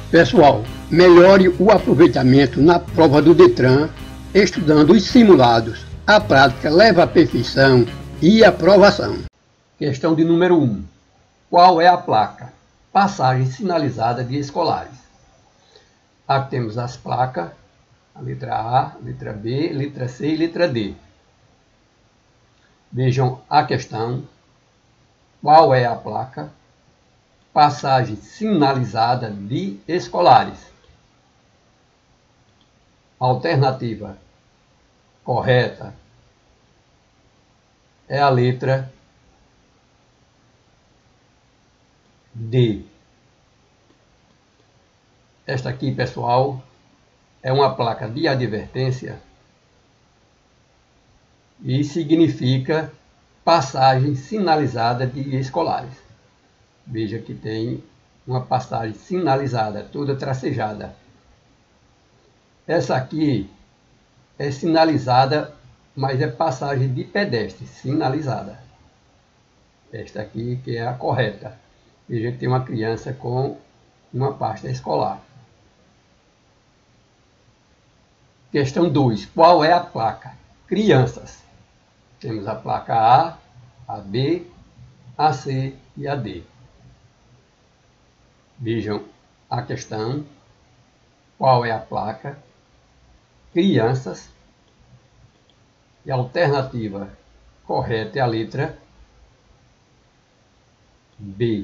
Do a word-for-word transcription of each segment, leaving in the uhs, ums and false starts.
Pessoal, melhore o aproveitamento na prova do Detran, estudando os simulados. A prática leva à perfeição e aprovação. Questão de número um. Qual é a placa? Passagem sinalizada de escolares. Aqui temos as placas, a letra A, a letra B, a letra C e a letra D. Vejam a questão. Qual é a placa? Passagem sinalizada de escolares. Alternativa correta é a letra D. Esta aqui, pessoal, é uma placa de advertência e significa passagem sinalizada de escolares. Veja que tem uma passagem sinalizada, toda tracejada. Essa aqui é sinalizada, mas é passagem de pedestre, sinalizada. Esta aqui que é a correta. Veja que tem uma criança com uma pasta escolar. Questão dois. Qual é a placa? Crianças. Temos a placa A, a B, a C e a D. Vejam a questão. Qual é a placa? Crianças. E a alternativa correta é a letra B.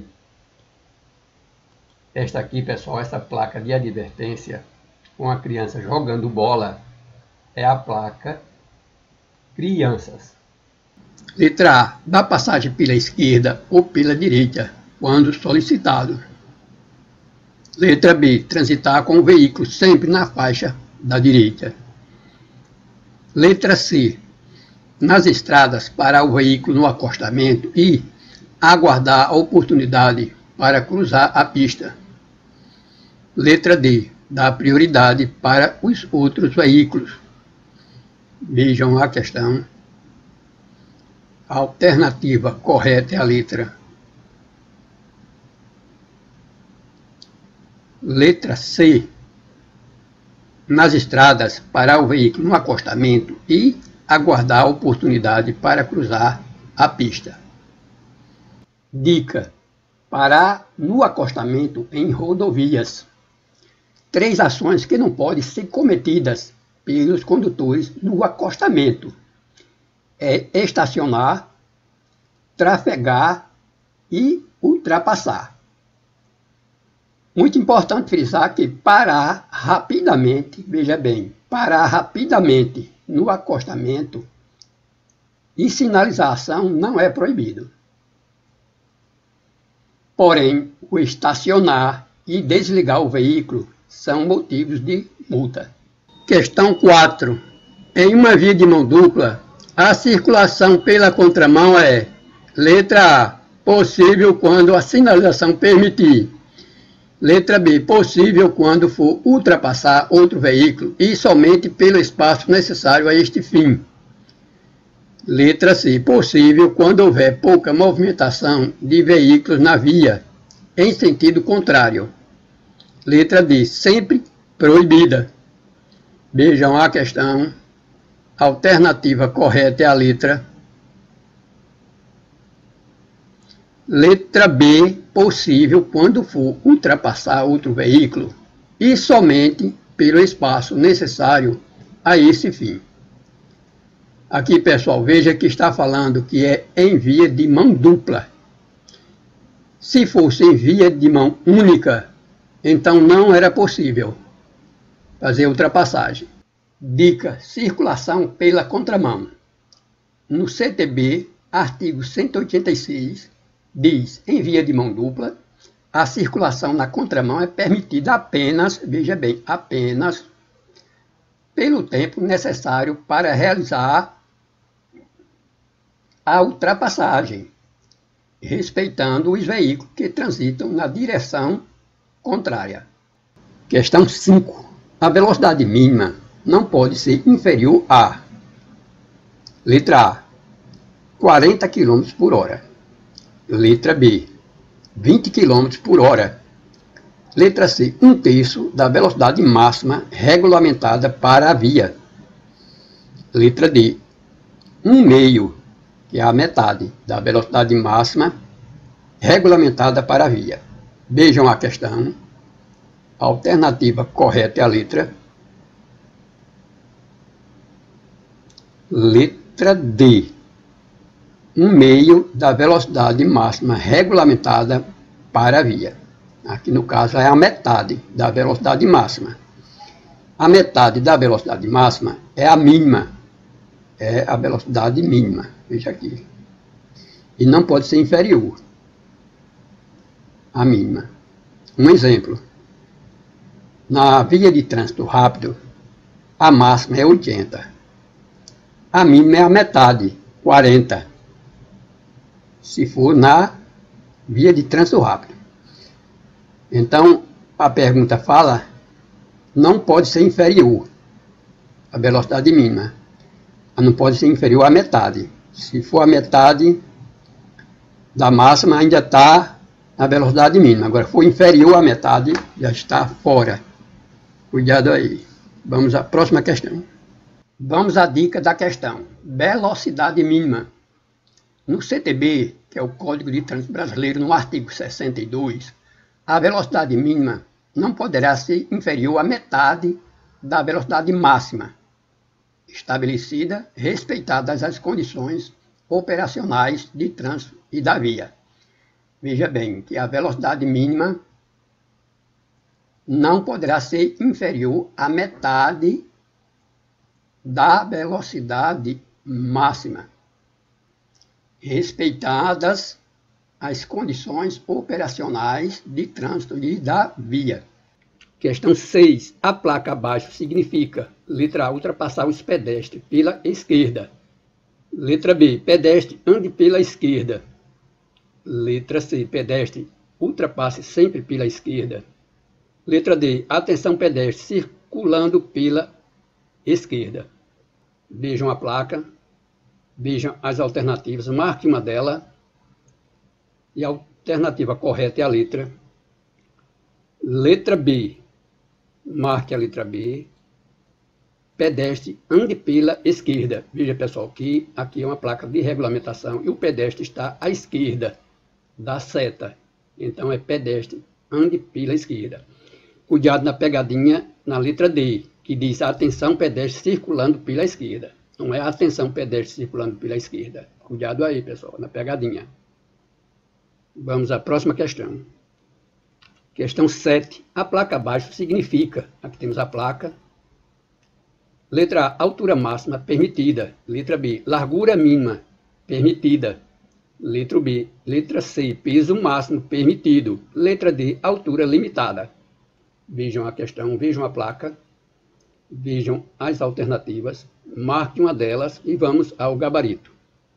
Esta aqui, pessoal, essa placa de advertência com a criança jogando bola é a placa Crianças. Letra A. Dá passagem pela esquerda ou pela direita, quando solicitado. Letra B. Transitar com o veículo sempre na faixa da direita. Letra C. Nas estradas, parar o veículo no acostamento e aguardar a oportunidade para cruzar a pista. Letra D. Dar prioridade para os outros veículos. Vejam a questão. A alternativa correta é a letra Letra C. Nas estradas, parar o veículo no acostamento e aguardar a oportunidade para cruzar a pista. Dica: parar no acostamento em rodovias. Três ações que não podem ser cometidas pelos condutores no acostamento: é estacionar, trafegar e ultrapassar. Muito importante frisar que parar rapidamente, veja bem, parar rapidamente no acostamento e sinalização não é proibido. Porém, o estacionar e desligar o veículo são motivos de multa. Questão quatro. Em uma via de mão dupla, a circulação pela contramão é: letra A, possível quando a sinalização permitir. Letra B, possível quando for ultrapassar outro veículo e somente pelo espaço necessário a este fim. Letra C, possível quando houver pouca movimentação de veículos na via, em sentido contrário. Letra D, sempre proibida. Vejam a questão. A alternativa correta é a letra Letra B, possível quando for ultrapassar outro veículo e somente pelo espaço necessário a esse fim. Aqui, pessoal, veja que está falando que é em via de mão dupla. Se fosse em via de mão única, então não era possível fazer ultrapassagem. Dica: circulação pela contramão. No C T B, artigo cento e oitenta e seis, diz: em via de mão dupla, a circulação na contramão é permitida apenas, veja bem, apenas pelo tempo necessário para realizar a ultrapassagem, respeitando os veículos que transitam na direção contrária. Questão cinco. A velocidade mínima não pode ser inferior a: letra A, quarenta quilômetros por hora. Letra B, vinte quilômetros por hora. Letra C, um terço da velocidade máxima regulamentada para a via. Letra D, um meio, que é a metade da velocidade máxima regulamentada para a via. Vejam a questão. A alternativa correta é a letra Letra D, um meio da velocidade máxima regulamentada para a via. Aqui no caso é a metade da velocidade máxima. A metade da velocidade máxima é a mínima. É a velocidade mínima. Veja aqui. E não pode ser inferior à mínima. Um exemplo. Na via de trânsito rápido, a máxima é oitenta. A mínima é a metade, quarenta. Se for na via de trânsito rápido. Então, a pergunta fala, não pode ser inferior à velocidade mínima. Não pode ser inferior à metade. Se for a metade da máxima, ainda está na velocidade mínima. Agora, se for inferior à metade, já está fora. Cuidado aí. Vamos à próxima questão. Vamos à dica da questão. Velocidade mínima. No C T B, que é o Código de Trânsito Brasileiro, no artigo sessenta e dois, a velocidade mínima não poderá ser inferior à metade da velocidade máxima, estabelecida, respeitadas as condições operacionais de trânsito e da via. Veja bem que a velocidade mínima não poderá ser inferior à metade da velocidade máxima, respeitadas as condições operacionais de trânsito e da via. Questão seis. A placa abaixo significa, letra A, ultrapassar os pedestres pela esquerda. Letra B, pedestre ande pela esquerda. Letra C, pedestre ultrapasse sempre pela esquerda. Letra D, atenção pedestre circulando pela esquerda. Vejam a placa, vejam as alternativas, marque uma delas. E a alternativa correta é a letra Letra B. Marque a letra B. Pedestre ande pela esquerda. Veja, pessoal, que aqui é uma placa de regulamentação e o pedestre está à esquerda da seta. Então é pedestre ande pela esquerda. Cuidado na pegadinha na letra D, que diz atenção pedestre circulando pela esquerda. Não é atenção pedestre circulando pela esquerda. Cuidado aí, pessoal, na pegadinha. Vamos à próxima questão. Questão sete. A placa abaixo significa, aqui temos a placa. Letra A, altura máxima permitida. Letra B, largura mínima permitida. Letra B, letra C, peso máximo permitido. Letra D, altura limitada. Vejam a questão, vejam a placa, vejam as alternativas, marque uma delas e vamos ao gabarito.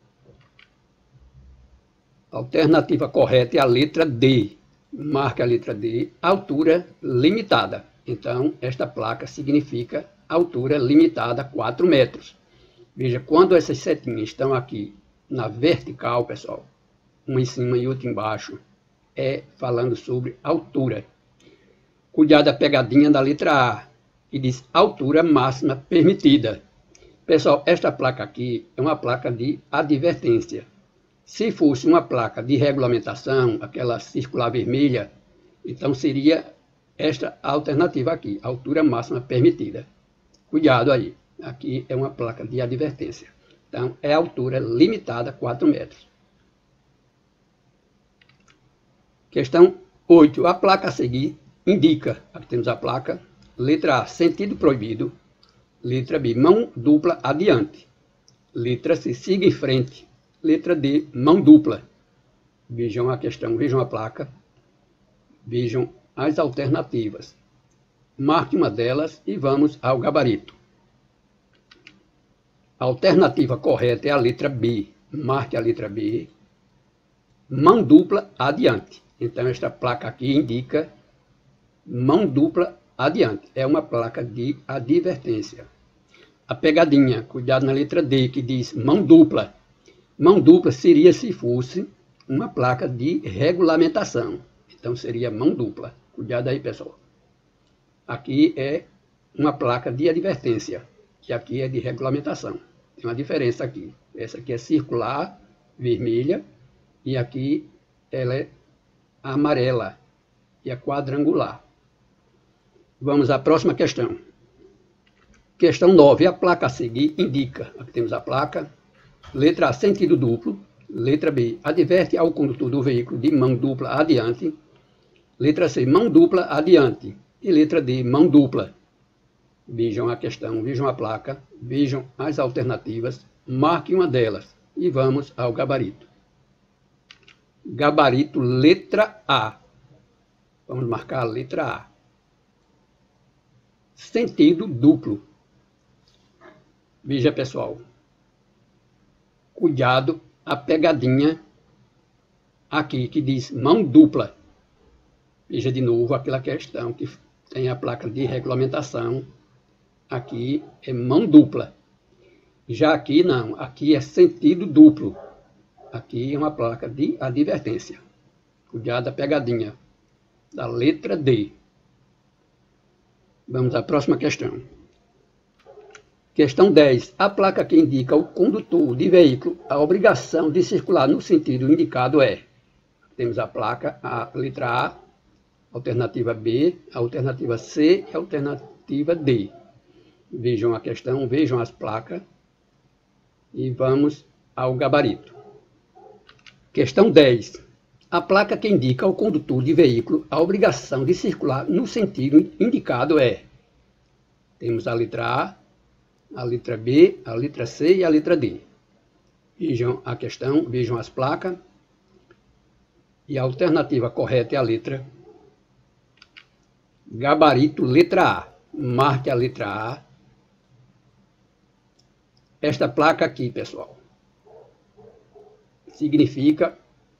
A alternativa correta é a letra D. Marque a letra D, altura limitada. Então, esta placa significa altura limitada a quatro metros. Veja, quando essas setinhas estão aqui na vertical, pessoal, uma em cima e outra embaixo, é falando sobre altura. Cuidado da pegadinha da letra A, que diz altura máxima permitida. Pessoal, esta placa aqui é uma placa de advertência. Se fosse uma placa de regulamentação, aquela circular vermelha, então seria esta alternativa aqui, altura máxima permitida. Cuidado aí, aqui é uma placa de advertência. Então, é altura limitada a quatro metros. Questão oito. A placa a seguir indica, aqui temos a placa, letra A, sentido proibido. Letra B, mão dupla adiante. Letra C, siga em frente. Letra D, mão dupla. Vejam a questão, vejam a placa. Vejam as alternativas. Marque uma delas e vamos ao gabarito. A alternativa correta é a letra B. Marque a letra B. Mão dupla adiante. Então, esta placa aqui indica mão dupla adiante. É uma placa de advertência. A pegadinha, cuidado na letra D, que diz mão dupla. Mão dupla seria se fosse uma placa de regulamentação. Então, seria mão dupla. Cuidado aí, pessoal. Aqui é uma placa de advertência, que aqui é de regulamentação. Tem uma diferença aqui. Essa aqui é circular, vermelha, e aqui ela é amarela, e é quadrangular. Vamos à próxima questão. Questão nove. A placa a seguir indica. Aqui temos a placa. Letra A, sentido duplo. Letra B, adverte ao condutor do veículo de mão dupla adiante. Letra C, mão dupla adiante. E letra D, mão dupla. Vejam a questão, vejam a placa, vejam as alternativas, marque uma delas e vamos ao gabarito. Gabarito, letra A. Vamos marcar a letra A. Sentido duplo. Veja, pessoal. Cuidado, a pegadinha aqui que diz mão dupla. Veja de novo aquela questão que tem a placa de regulamentação. Aqui é mão dupla. Já aqui não, aqui é sentido duplo. Aqui é uma placa de advertência. Cuidado a pegadinha da letra D. Vamos à próxima questão. Questão dez. A placa que indica ao condutor de veículo a obrigação de circular no sentido indicado é. Temos a placa, a letra A, alternativa B, a alternativa C e a alternativa D. Vejam a questão, vejam as placas e vamos ao gabarito. Questão dez. A placa que indica ao condutor de veículo a obrigação de circular no sentido indicado é. Temos a letra A, a letra B, a letra C e a letra D. Vejam a questão, vejam as placas. E a alternativa correta é a letra gabarito, letra A. Marque a letra A. Esta placa aqui, pessoal, significa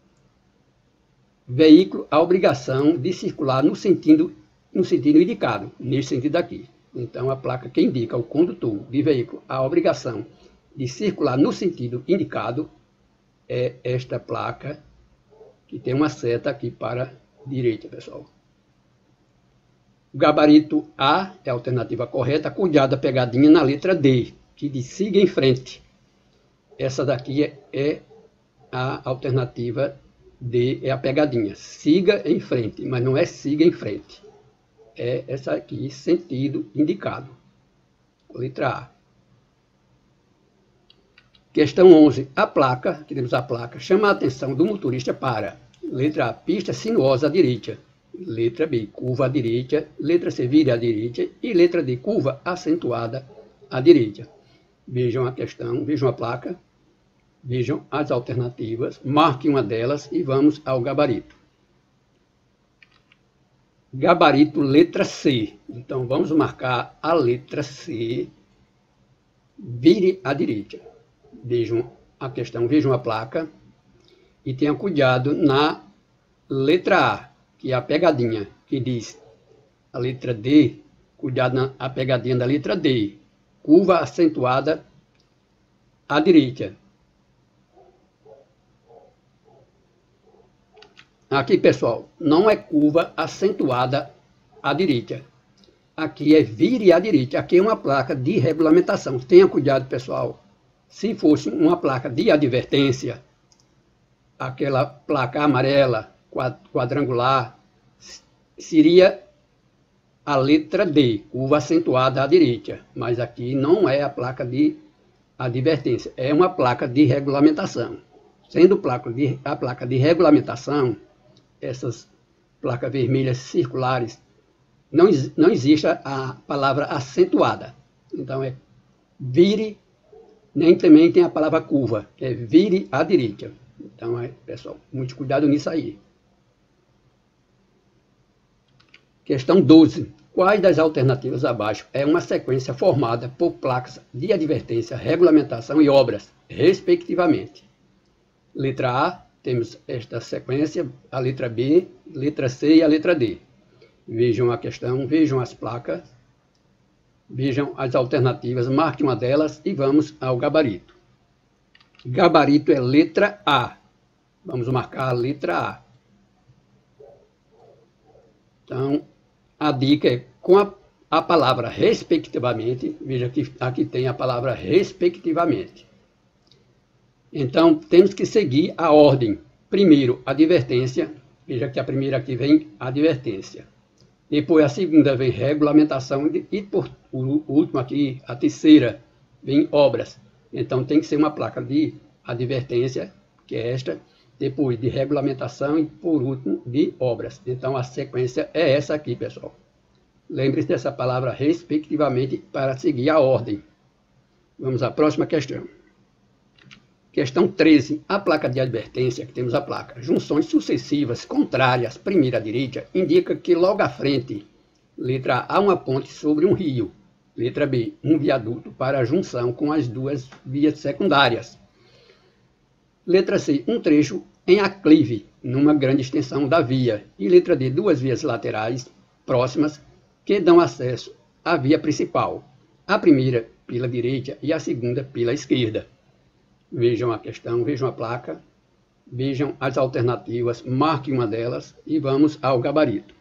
veículo a obrigação de circular no sentido, no sentido indicado, nesse sentido aqui. Então, a placa que indica ao condutor de veículo a obrigação de circular no sentido indicado é esta placa, que tem uma seta aqui para a direita, pessoal. O gabarito A é a alternativa correta, cuidado a pegadinha na letra D, que diz siga em frente. Essa daqui é, é a alternativa D, é a pegadinha. Siga em frente, mas não é siga em frente. É essa aqui, sentido indicado. Letra A. Questão onze. A placa, temos a placa, chama a atenção do motorista para. Letra A, pista sinuosa à direita. Letra B, curva à direita. Letra C, vire à direita. E letra D, curva acentuada à direita. Vejam a questão, vejam a placa, vejam as alternativas, marque uma delas e vamos ao gabarito. Gabarito, letra C. Então, vamos marcar a letra C, vire à direita. Vejam a questão, vejam a placa e tenham cuidado na letra A, que é a pegadinha, que diz a letra D, cuidado na a pegadinha da letra D, curva acentuada à direita. Aqui, pessoal, não é curva acentuada à direita. Aqui é vire à direita. Aqui é uma placa de regulamentação. Tenha cuidado, pessoal. Se fosse uma placa de advertência, aquela placa amarela, quadrangular, seria a letra D, curva acentuada à direita. Mas aqui não é a placa de advertência. É uma placa de regulamentação. Sendo placa de, a placa de regulamentação, essas placas vermelhas circulares, não, não existe a palavra acentuada. Então, é vire, nem também tem a palavra curva, é vire à direita. Então, é, pessoal, muito cuidado nisso aí. Questão doze. Quais das alternativas abaixo é uma sequência formada por placas de advertência, regulamentação e obras, respectivamente? Letra A, temos esta sequência, a letra B, letra C e a letra D. Vejam a questão, vejam as placas, vejam as alternativas, marque uma delas e vamos ao gabarito. Gabarito é letra A. Vamos marcar a letra A. Então, a dica é com a, a palavra respectivamente. Veja que aqui tem a palavra respectivamente. Então, temos que seguir a ordem. Primeiro, advertência. Veja que a primeira aqui vem advertência. Depois, a segunda vem regulamentação. E, por o último aqui, a terceira, vem obras. Então, tem que ser uma placa de advertência, que é esta. Depois, de regulamentação e, por último, de obras. Então, a sequência é essa aqui, pessoal. Lembre-se dessa palavra respectivamente para seguir a ordem. Vamos à próxima questão. Questão treze. A placa de advertência, que temos a placa, junções sucessivas contrárias, primeira à direita, indica que logo à frente, letra A, há uma ponte sobre um rio. Letra B, um viaduto para a junção com as duas vias secundárias. Letra C, um trecho em aclive, numa grande extensão da via. E letra D, duas vias laterais próximas que dão acesso à via principal. A primeira pela direita e a segunda pela esquerda. Vejam a questão, vejam a placa, vejam as alternativas, marque uma delas e vamos ao gabarito.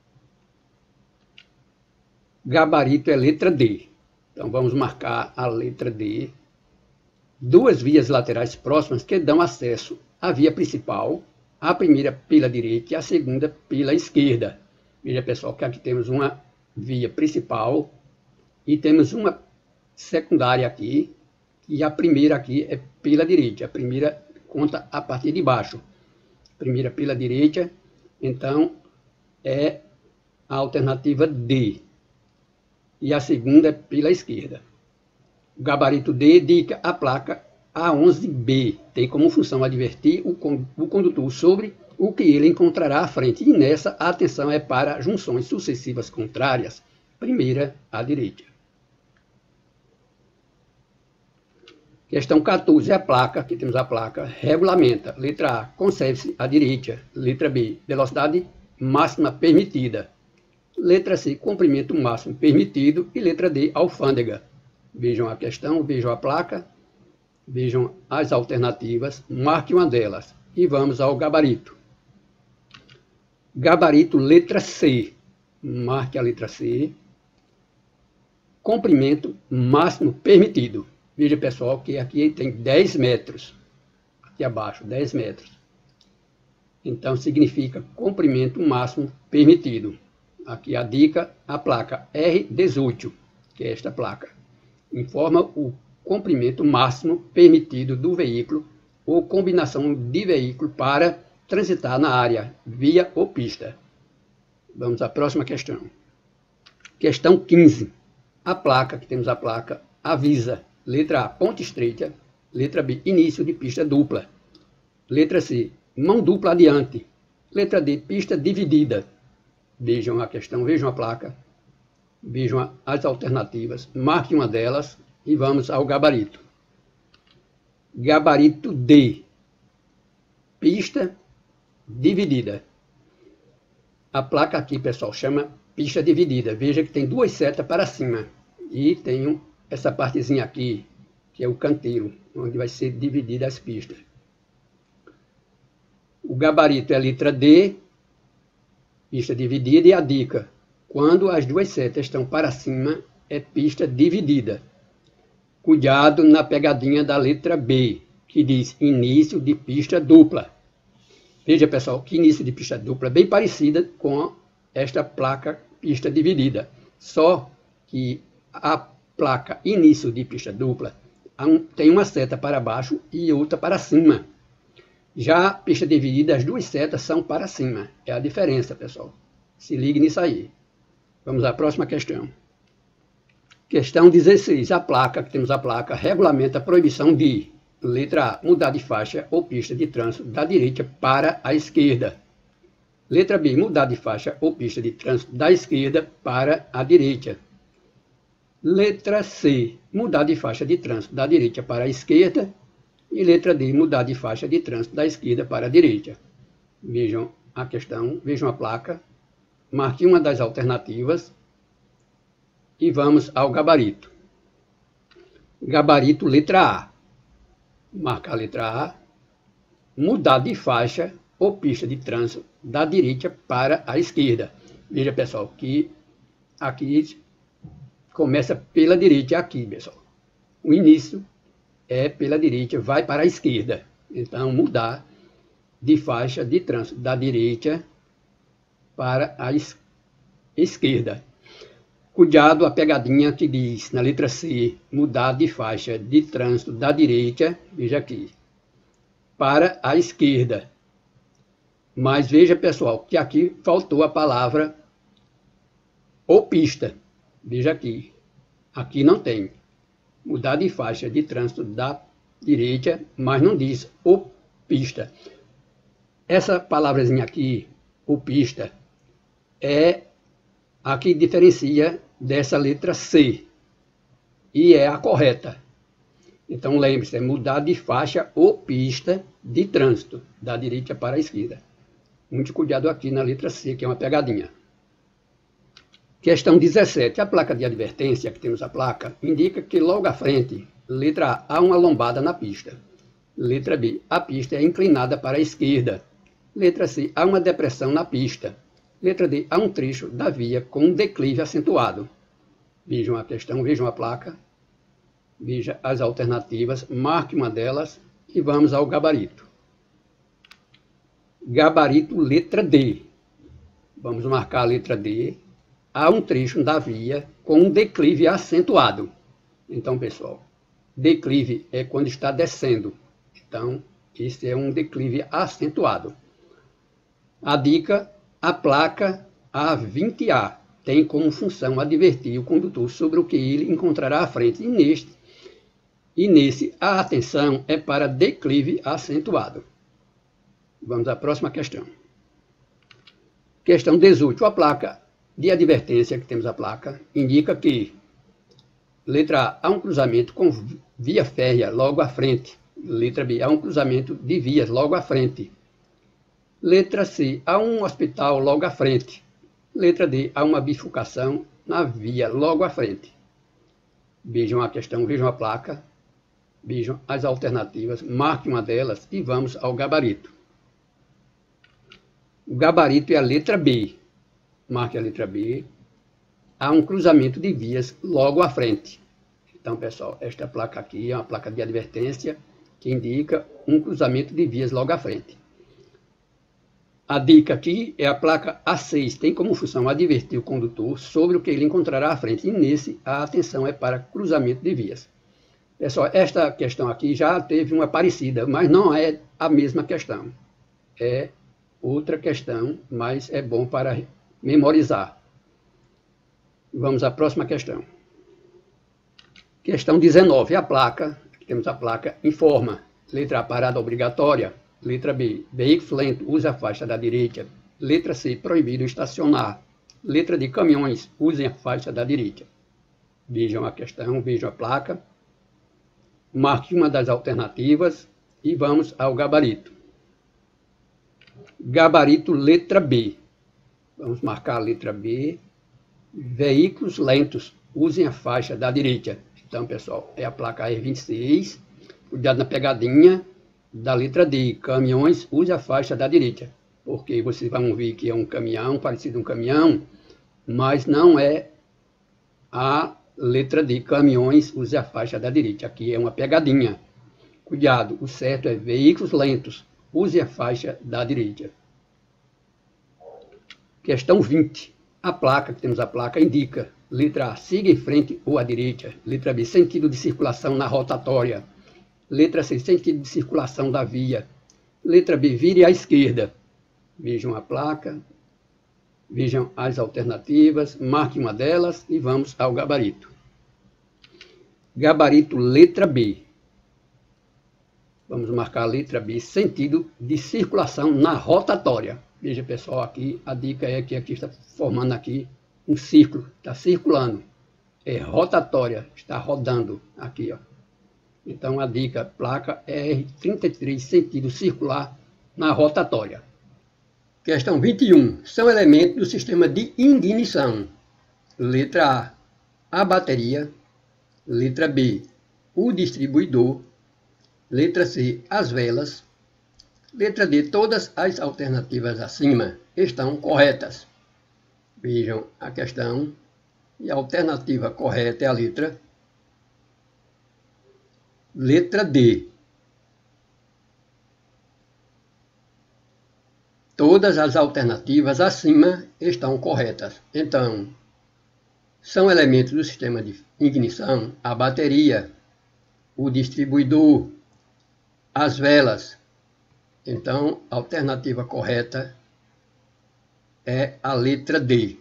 Gabarito é letra D. Então vamos marcar a letra D. Duas vias laterais próximas que dão acesso à via principal, a primeira pela direita e a segunda pela esquerda. Veja, pessoal, que aqui temos uma via principal e temos uma secundária aqui. E a primeira aqui é pela direita. A primeira conta a partir de baixo. Primeira pela direita, então é a alternativa D. E a segunda é pela esquerda. O gabarito D indica a placa A onze B. Tem como função advertir o condutor sobre o que ele encontrará à frente. E nessa a atenção é para junções sucessivas contrárias. Primeira à direita. Questão quatorze, a placa, aqui temos a placa, regulamenta. Letra A, conserve-se à direita. Letra B, velocidade máxima permitida. Letra C, comprimento máximo permitido. E letra D, alfândega. Vejam a questão, vejam a placa, vejam as alternativas, marque uma delas. E vamos ao gabarito. Gabarito, letra C. Marque a letra C. Comprimento máximo permitido. Veja, pessoal, que aqui tem dez metros. Aqui abaixo, dez metros. Então, significa comprimento máximo permitido. Aqui a dica, a placa R dezoito, que é esta placa. Informa o comprimento máximo permitido do veículo ou combinação de veículo para transitar na área, via ou pista. Vamos à próxima questão. Questão quinze. A placa, que temos a placa, avisa. Letra A, ponte estreita. Letra B, início de pista dupla. Letra C, mão dupla adiante. Letra D, pista dividida. Vejam a questão, vejam a placa. Vejam as alternativas. Marque uma delas e vamos ao gabarito. Gabarito D. Pista dividida. A placa aqui, pessoal, chama pista dividida. Veja que tem duas setas para cima. E tem um essa partezinha aqui, que é o canteiro, onde vai ser dividida as pistas. O gabarito é a letra D, pista dividida, e a dica, quando as duas setas estão para cima, é pista dividida. Cuidado na pegadinha da letra B, que diz início de pista dupla. Veja, pessoal, que início de pista dupla, bem parecida com esta placa pista dividida. Só que a placa início de pista dupla tem uma seta para baixo e outra para cima. Já a pista dividida, as duas setas são para cima. É a diferença, pessoal. Se ligue nisso aí. Vamos à próxima questão. Questão dezesseis. A placa, que temos a placa, regulamenta a proibição de, letra A, mudar de faixa ou pista de trânsito da direita para a esquerda. Letra B, mudar de faixa ou pista de trânsito da esquerda para a direita. Letra C, mudar de faixa de trânsito da direita para a esquerda. E letra D, mudar de faixa de trânsito da esquerda para a direita. Vejam a questão, vejam a placa. Marque uma das alternativas. E vamos ao gabarito. Gabarito, letra A. Marcar a letra A. Mudar de faixa ou pista de trânsito da direita para a esquerda. Veja, pessoal, que aqui começa pela direita aqui, pessoal. O início é pela direita, vai para a esquerda. Então, mudar de faixa de trânsito da direita para a es esquerda. Cuidado a pegadinha que diz, na letra C, mudar de faixa de trânsito da direita, veja aqui, para a esquerda. Mas veja, pessoal, que aqui faltou a palavra ou pista. Veja aqui, aqui não tem. Mudar de faixa de trânsito da direita, mas não diz ou pista. Essa palavrazinha aqui, ou pista, é a que diferencia dessa letra C. E é a correta. Então lembre-se, é mudar de faixa ou pista de trânsito, da direita para a esquerda. Muito cuidado aqui na letra C, que é uma pegadinha. Questão dezessete. A placa de advertência, que temos a placa, indica que logo à frente, letra A, há uma lombada na pista. Letra B, a pista é inclinada para a esquerda. Letra C, há uma depressão na pista. Letra D, há um trecho da via com um declive acentuado. Vejam a questão, vejam a placa. Veja as alternativas, marque uma delas e vamos ao gabarito. Gabarito letra D. Vamos marcar a letra D. Há um trecho da via com um declive acentuado. Então, pessoal, declive é quando está descendo. Então, esse é um declive acentuado. A dica, a placa A vinte A tem como função advertir o condutor sobre o que ele encontrará à frente. E neste, e nesse, a atenção é para declive acentuado. Vamos à próxima questão. Questão dezoito. A placa de advertência, que temos a placa, indica que, letra A, há um cruzamento com via férrea logo à frente. Letra B, há um cruzamento de vias logo à frente. Letra C, há um hospital logo à frente. Letra D, há uma bifurcação na via logo à frente. Vejam a questão, vejam a placa, vejam as alternativas, marque uma delas e vamos ao gabarito. O gabarito é a letra B. Marque a letra B. Há um cruzamento de vias logo à frente. Então, pessoal, esta placa aqui é uma placa de advertência que indica um cruzamento de vias logo à frente. A dica aqui é a placa A seis, tem como função advertir o condutor sobre o que ele encontrará à frente. E nesse, a atenção é para cruzamento de vias. Pessoal, esta questão aqui já teve uma parecida, mas não é a mesma questão. É outra questão, mas é bom para memorizar. Vamos à próxima questão. Questão dezenove. A placa, aqui temos a placa, informa. Letra A, parada obrigatória. Letra B, veículo lento, use a faixa da direita. Letra C, proibido estacionar. Letra D, caminhões, usem a faixa da direita. Vejam a questão, vejam a placa. Marque uma das alternativas e vamos ao gabarito. Gabarito letra B. Vamos marcar a letra B. Veículos lentos, usem a faixa da direita. Então, pessoal, é a placa R vinte e seis. Cuidado na pegadinha da letra D. Caminhões, use a faixa da direita. Porque vocês vão ver que é um caminhão, parecido um caminhão, mas não é a letra D. Caminhões, use a faixa da direita. Aqui é uma pegadinha. Cuidado, o certo é veículos lentos, use a faixa da direita. Questão vinte. A placa, que temos a placa, indica. Letra A, siga em frente ou à direita. Letra B, sentido de circulação na rotatória. Letra C, sentido de circulação da via. Letra B, vire à esquerda. Vejam a placa, vejam as alternativas, marque uma delas e vamos ao gabarito. Gabarito letra B. Vamos marcar a letra B, sentido de circulação na rotatória. Veja, pessoal, aqui a dica é que aqui está formando aqui um círculo, está circulando. É rotatória, está rodando aqui, ó. Então, a dica, placa R trinta e três, sentido circular na rotatória. Questão vinte e um. São elementos do sistema de ignição. Letra A, a bateria. Letra B, o distribuidor. Letra C, as velas. Letra D, todas as alternativas acima estão corretas. Vejam a questão. E a alternativa correta é a letra letra D. Todas as alternativas acima estão corretas. Então, são elementos do sistema de ignição a bateria, o distribuidor, as velas. Então, a alternativa correta é a letra D.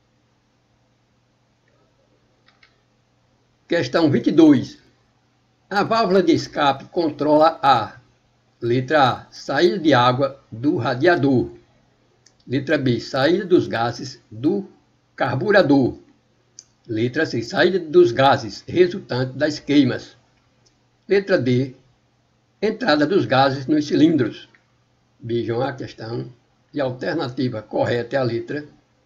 Questão vinte e dois. A válvula de escape controla a letra A, saída de água do radiador. Letra B, saída dos gases do carburador. Letra C, saída dos gases resultantes das queimas. Letra D, entrada dos gases nos cilindros. Vejam a questão. E a alternativa correta é a letra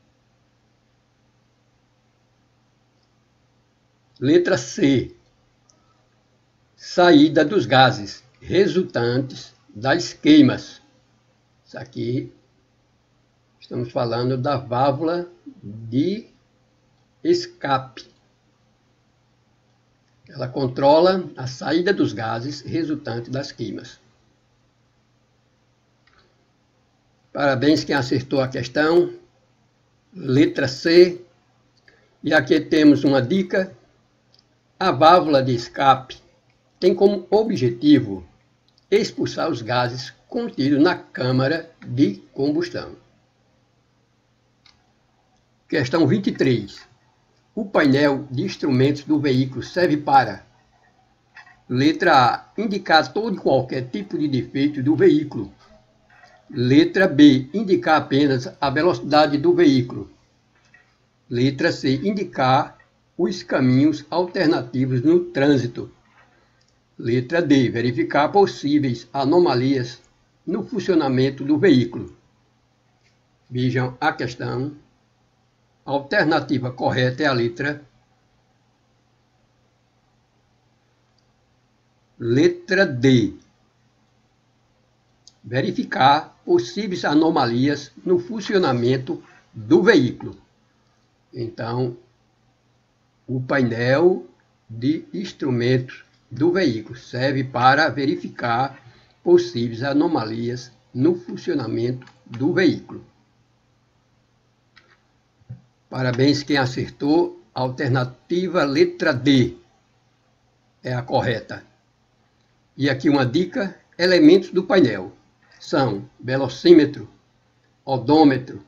Letra C, saída dos gases resultantes das queimas. Isso aqui, estamos falando da válvula de escape. Ela controla a saída dos gases resultantes das queimas. Parabéns quem acertou a questão. Letra C. E aqui temos uma dica. A válvula de escape tem como objetivo expulsar os gases contidos na câmara de combustão. Questão vinte e três. O painel de instrumentos do veículo serve para: letra A, indicar todo e qualquer tipo de defeito do veículo. Letra B, indicar apenas a velocidade do veículo. Letra C, indicar os caminhos alternativos no trânsito. Letra D, verificar possíveis anomalias no funcionamento do veículo. Vejam a questão. A alternativa correta é a letra Letra D. Verificar possíveis anomalias no funcionamento do veículo. Então, o painel de instrumentos do veículo serve para verificar possíveis anomalias no funcionamento do veículo. Parabéns quem acertou. A alternativa letra D é a correta. E aqui uma dica: elementos do painel são velocímetro, odômetro,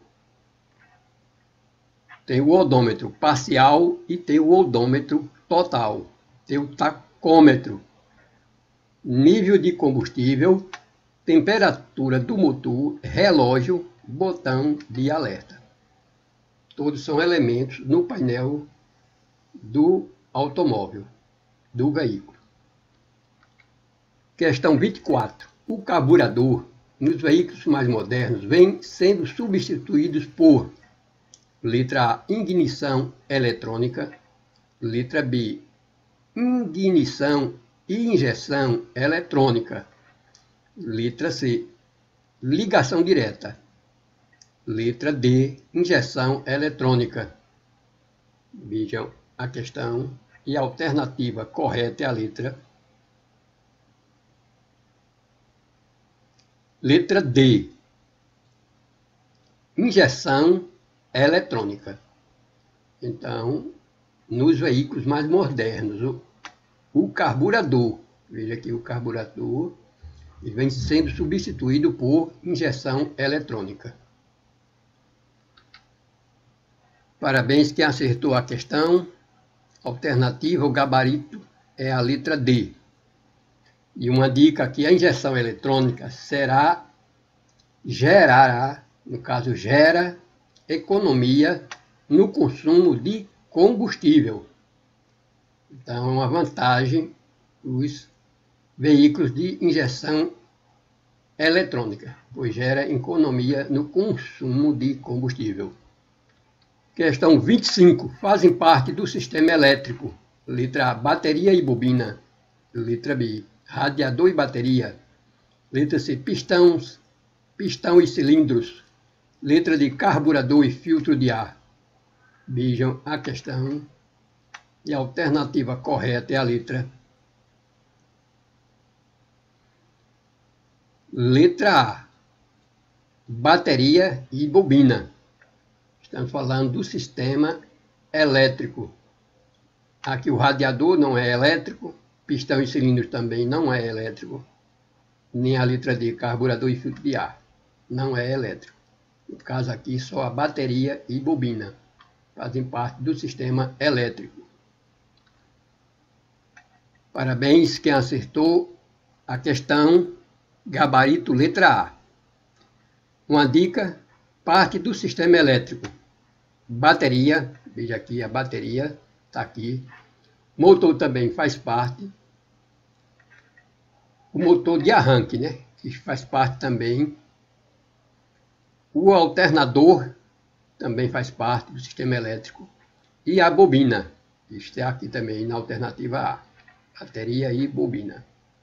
tem o odômetro parcial e tem o odômetro total, tem o tacômetro, nível de combustível, temperatura do motor, relógio, botão de alerta. Todos são elementos no painel do automóvel, do veículo. Questão vinte e quatro. O carburador nos veículos mais modernos vem sendo substituídos por: letra A, ignição eletrônica. Letra B, ignição e injeção eletrônica. Letra C, ligação direta. Letra D, injeção eletrônica. Vejam a questão. E a alternativa correta é a letra Letra D, injeção eletrônica. Então, nos veículos mais modernos, o, o carburador, veja aqui o carburador, ele vem sendo substituído por injeção eletrônica. Parabéns quem acertou a questão. Alternativa, o gabarito é a letra D. E uma dica aqui: a injeção eletrônica será, gerará, no caso gera, economia no consumo de combustível. Então é uma vantagem os veículos de injeção eletrônica, pois gera economia no consumo de combustível. Questão vinte e cinco. Fazem parte do sistema elétrico: letra A, bateria e bobina. Letra B, radiador e bateria. Letra C, pistões, pistão e cilindros. Letra D, carburador e filtro de ar. Vejam a questão. E a alternativa correta é a letra Letra A, bateria e bobina. Estamos falando do sistema elétrico. Aqui o radiador não é elétrico, pistão e cilindros também não é elétrico, nem a letra D, carburador e filtro de ar, não é elétrico. No caso aqui, só a bateria e bobina fazem parte do sistema elétrico. Parabéns quem acertou a questão gabarito letra A. Uma dica, parte do sistema elétrico. Bateria, veja aqui a bateria, está aqui. Motor também faz parte. O motor de arranque, né? Que faz parte também. O alternador também faz parte do sistema elétrico. E a bobina, que está aqui também na alternativa A. Bateria e bobina.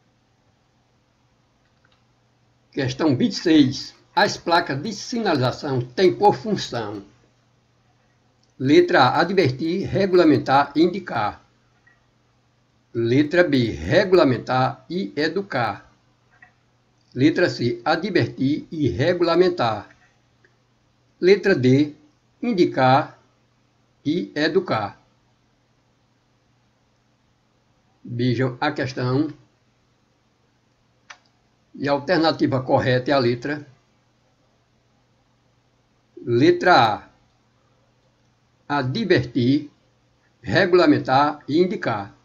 Questão vinte e seis. As placas de sinalização têm por função: letra A, advertir, regulamentar e indicar. Letra B, regulamentar e educar. Letra C, advertir e regulamentar. Letra D, indicar e educar. Vejam a questão. E a alternativa correta é a letra Letra A, advertir, regulamentar e indicar.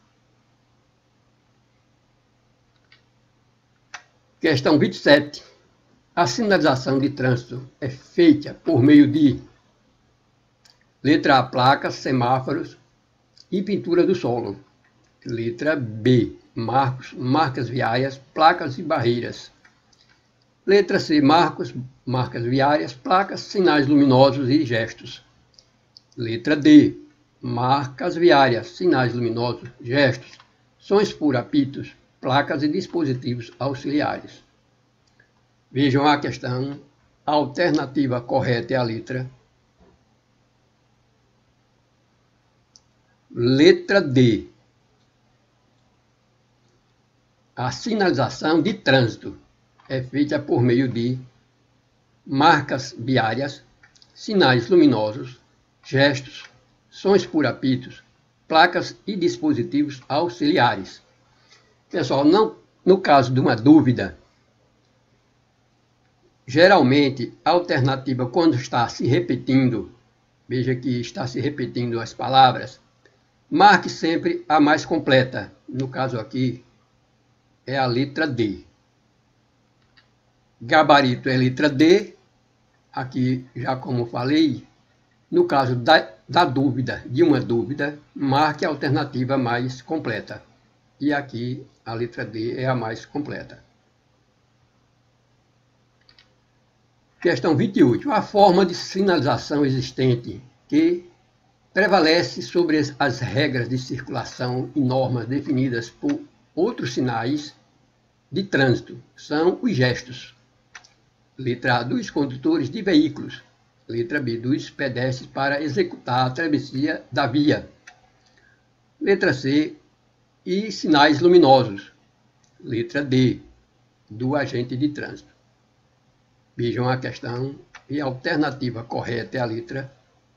Questão vinte e sete. A sinalização de trânsito é feita por meio de letra A, placas, semáforos e pintura do solo. Letra B, marcos, marcas viárias, placas e barreiras. Letra C, marcos, marcas viárias, placas, sinais luminosos e gestos. Letra D, marcas viárias, sinais luminosos, gestos, sons por apitos, placas e dispositivos auxiliares. Vejam a questão. A alternativa correta é a letra Letra D. A sinalização de trânsito é feita por meio de marcas viárias, sinais luminosos, gestos, sons por apitos, placas e dispositivos auxiliares. Pessoal, não, no caso de uma dúvida, geralmente a alternativa, quando está se repetindo, veja que está se repetindo as palavras, marque sempre a mais completa. No caso aqui, é a letra D. Gabarito é letra D. Aqui, já como falei, no caso da, da dúvida, de uma dúvida, marque a alternativa mais completa. E aqui, a letra D é a mais completa. Questão vinte e oito. A forma de sinalização existente que prevalece sobre as regras de circulação e normas definidas por outros sinais de trânsito são os gestos. Letra A, dos condutores de veículos. Letra B, dos pedestres para executar a travessia da via. Letra C, e sinais luminosos. Letra D, do agente de trânsito. Vejam a questão e a alternativa correta é a letra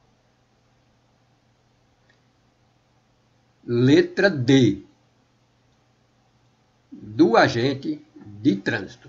Letra D, do agente de trânsito.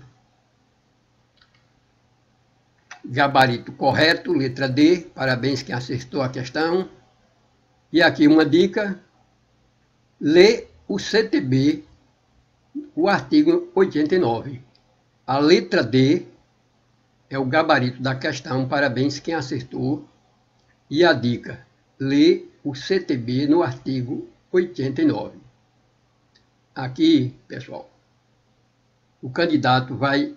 Gabarito correto, letra D. Parabéns quem acertou a questão. E aqui uma dica. Lê o C T B, o artigo oitenta e nove. A letra D é o gabarito da questão. Parabéns quem acertou. E a dica. Lê o C T B no artigo oitenta e nove. Aqui, pessoal, o candidato vai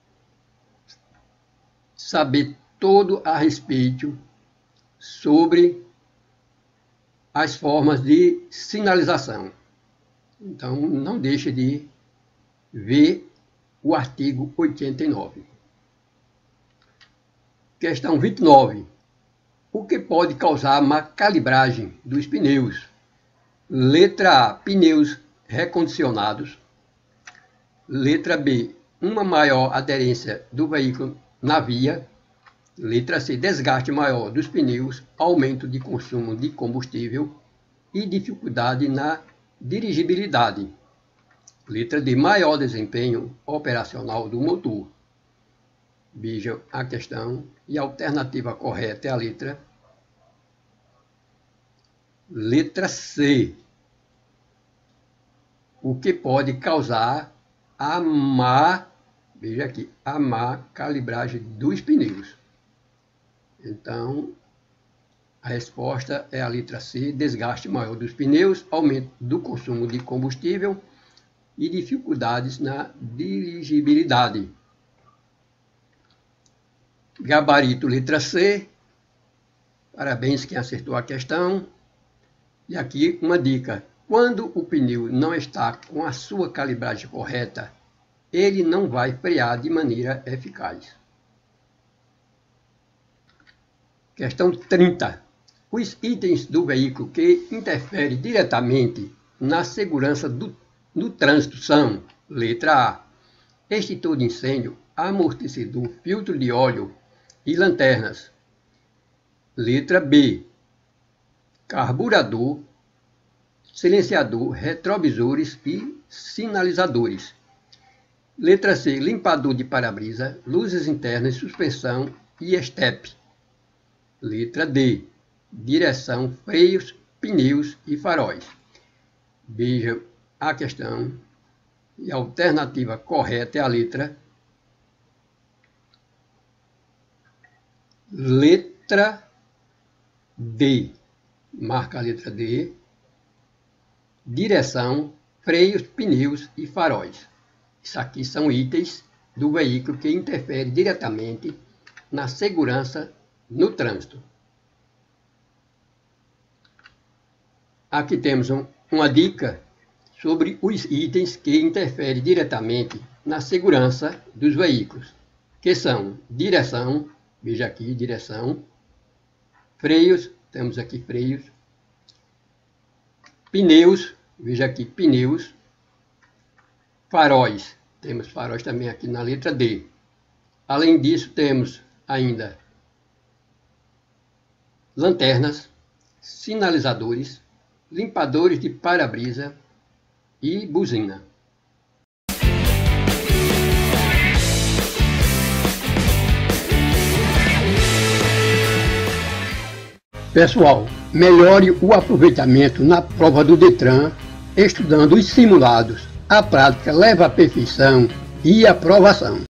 saber todo a respeito sobre as formas de sinalização. Então, não deixe de ver o artigo oitenta e nove. Questão vinte e nove. o que pode causar má calibragem dos pneus. Letra A, pneus recondicionados. Letra B, uma maior aderência do veículo na via. Letra C, desgaste maior dos pneus, aumento de consumo de combustível e dificuldade na dirigibilidade. Letra D, maior desempenho operacional do motor. Vejam a questão e a alternativa correta é a letra Letra C, o que pode causar a má, veja aqui, a má calibragem dos pneus. Então, a resposta é a letra C, desgaste maior dos pneus, aumento do consumo de combustível e dificuldades na dirigibilidade. Gabarito, letra C. Parabéns quem acertou a questão. E aqui uma dica. Quando o pneu não está com a sua calibragem correta, ele não vai frear de maneira eficaz. Questão trinta. Os itens do veículo que interferem diretamente na segurança do, no trânsito são: letra A, extintor de incêndio, amortecedor, filtro de óleo e lanternas. Letra B, carburador, silenciador, retrovisores e sinalizadores. Letra C, limpador de para-brisa, luzes internas, suspensão e estepe. Letra D, direção, freios, pneus e faróis. Veja a questão e a alternativa correta é a letra Letra D. Marca a letra D. Direção, freios, pneus e faróis. Isso aqui são itens do veículo que interferem diretamente na segurança no trânsito. Aqui temos um, uma dica sobre os itens que interferem diretamente na segurança dos veículos, que são direção, veja aqui, direção, freios, temos aqui freios, pneus, veja aqui, pneus, faróis, temos faróis também aqui na letra D. Além disso, temos ainda lanternas, sinalizadores, limpadores de para-brisa e buzina. Pessoal, melhore o aproveitamento na prova do Detran, estudando os simulados. A prática leva à perfeição e aprovação.